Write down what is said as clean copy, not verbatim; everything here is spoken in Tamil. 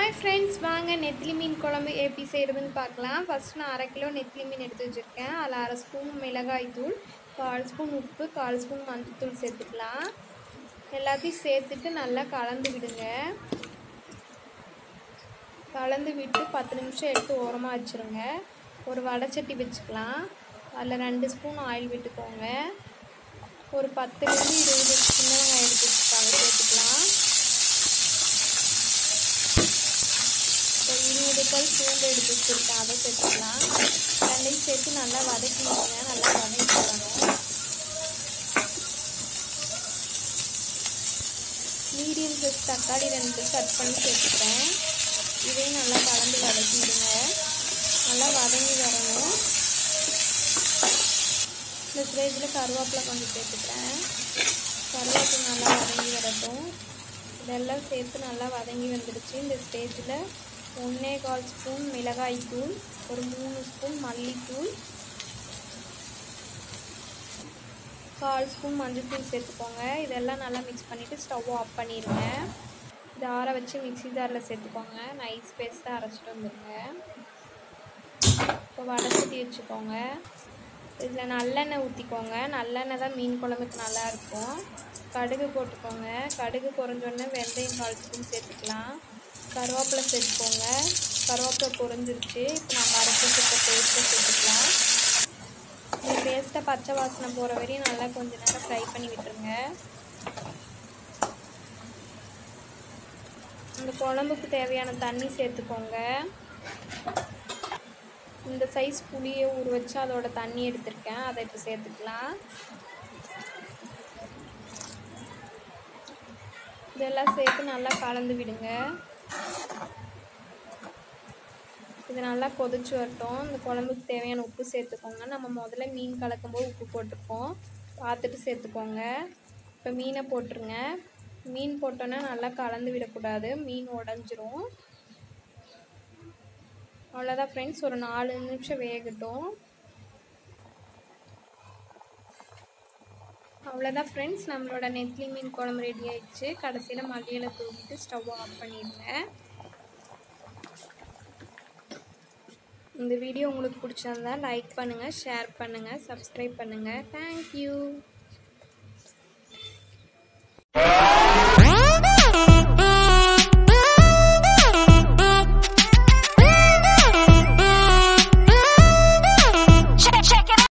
Hi friends, வாங்க நெத்திலி மீன் குழம்பு எப்படி செய்யறதுன்னு பார்க்கலாம். ஃபர்ஸ்ட் நான் 1/2 கிலோ நெத்திலி மீன் எடுத்து வச்சிருக்கேன். அதில் 1/2 ஸ்பூன் மிளகாய் தூள், 1/4 ஸ்பூன் உப்பு, 1/4 ஸ்பூன் மஞ்சள்தூள் சேர்த்துக்கலாம். எல்லாத்தையும் சேர்த்துட்டு நல்லா கலந்து விடுங்க. கலந்து விட்டு 10 நிமிஷம் எடுத்து ஓரமாக வச்சுருங்க. ஒரு வடைச்சட்டி வச்சுக்கலாம். அதில் 2 ஸ்பூன் ஆயில் விட்டுக்கோங்க. ஒரு 10லேருந்து 20 சின்ன வெங்காயம் எடுத்து வச்சுருக்காங்க, சேர்த்துக்கலாம். ஒரு 20 பல் பூண்டு எடுத்து வச்சுருக்கேன், அதை சேர்த்துக்கலாம். ரெண்டையும் சேர்த்து நல்லா வதக்கி விடுங்க. நல்லா வதக்கி வரணும். மீடியம் சைஸ் தக்காளி 2 கட் பண்ணி சேர்த்துக்கிறேன். இதையும் நல்லா கலந்து வதக்கி விடுங்க. நல்லா வதங்கி வரணும். இந்த ஸ்டேஜில் கருவேப்பிலை கொஞ்சம் சேர்த்துக்கிறேன். கருவேப்பிலை நல்லா வதங்கி வரட்டும். இதெல்லாம் சேர்த்து நல்லா வதங்கி வந்துடுச்சு. இந்த ஸ்டேஜில் 1/4 ஸ்பூன் மிளகாய் தூள், ஒரு 3 ஸ்பூன் மல்லித்தூள், 1/4 ஸ்பூன் மஞ்சள்தூள் சேர்த்துக்கோங்க. இதெல்லாம் நல்லா மிக்ஸ் பண்ணிவிட்டு ஸ்டவ் ஆஃப் பண்ணிடுங்க. இதை ஆற வச்சு மிக்ஸி ஜாரில் சேர்த்துக்கோங்க. நைஸ் பேஸ்ட்டாக அரைச்சிட்டு வந்துடுங்க. இப்போ வடைச்சட்டி வச்சுக்கோங்க. இதில் நல்லெண்ணெய் ஊற்றிக்கோங்க. நல்லெண்ணெய் தான் மீன் குழம்புக்கு நல்லாயிருக்கும். கடுகு போட்டுக்கோங்க. கடுகு பொரிஞ்சோடனே வெந்தயம் 1/4 ஸ்பூன் சேர்த்துக்கலாம். கருவேப்பிலை சேர்த்துக்கோங்க. கருவேப்பிலை பொரிஞ்சிருச்சு. இப்போ நம்ம அரைச்சி வச்சுருக்க பேஸ்ட்டை சேர்த்துக்கலாம். இந்த பேஸ்ட்டை பச்சை வாசனை போகிற வரையும் நல்லா கொஞ்சம் நேரம் ஃப்ரை பண்ணி விட்டுருங்க. இந்த குழம்புக்கு தேவையான தண்ணி சேர்த்துக்கோங்க. இந்த சைஸ் புளியை ஊற வச்சு அதோட தண்ணி எடுத்திருக்கேன், அதை இப்போ சேர்த்துக்கலாம். இதெல்லாம் சேர்த்து நல்லா கலந்து விடுங்க. இது நல்லா கொதிச்சு வரட்டும். இந்த குழம்புக்கு தேவையான உப்பு சேர்த்துக்கோங்க. நம்ம முதல்ல மீன் கலக்கும்போது உப்பு போட்டிருக்கோம், பார்த்துட்டு சேர்த்துக்கோங்க. இப்போ மீனை போட்டுருங்க. மீன் போட்டோன்னா நல்லா கலந்து விடக்கூடாது, மீன் உடஞ்சிரும். அவ்வளோதான் ஃப்ரெண்ட்ஸ், ஒரு 4 நிமிஷம் வேகட்டும். அவ்வளோதான் ஃப்ரெண்ட்ஸ், நம்மளோட நெத்திலி மீன் குழம்பு ரெடி ஆயிடுச்சு. கடைசியில் மல்லியில தூவிட்டு ஸ்டவ் ஆஃப் பண்ணிடுங்க. இந்த வீடியோ உங்களுக்கு பிடிச்சிருந்தா லைக் பண்ணுங்கள், ஷேர் பண்ணுங்கள், சப்ஸ்கிரைப் பண்ணுங்கள். தேங்க்யூ.